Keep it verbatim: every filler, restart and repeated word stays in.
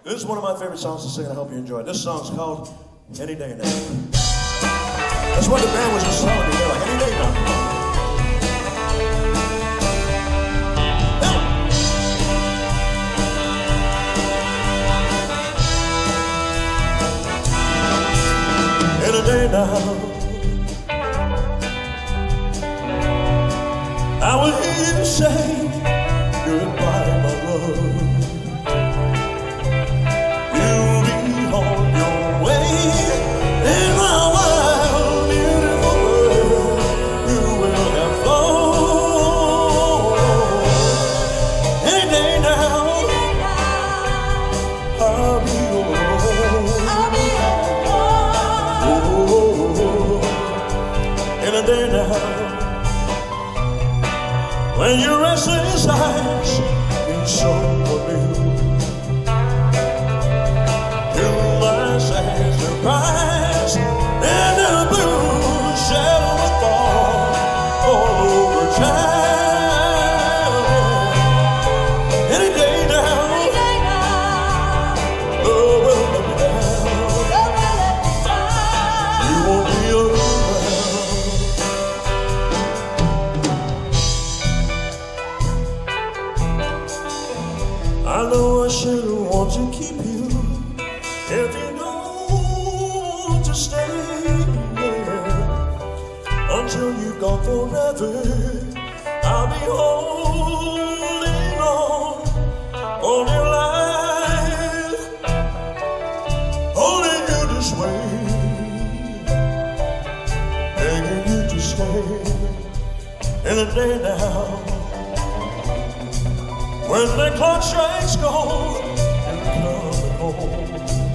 This is one of my favorite songs to sing, and I hope you enjoy it. This song's called Any Day Now. That's what the band was just telling me. They're like, any day now. Any day now, I will hear you say goodbye, my love. You'll be on your way in my wild, beautiful world. You will have flown. Any day now, I'll be alone. I'll be alone. Oh, in a day now, when your restless eyes in so blue, you must say surprise, and the blue shadow will fall all over town. Any day now, love will let me down. You won't be alone. I know I should want to keep you if you know to stay here until you've gone forever. I'll be holding on all your life, holding you this way, begging you to stay in a day now. When the clock strikes gold, you're coming home.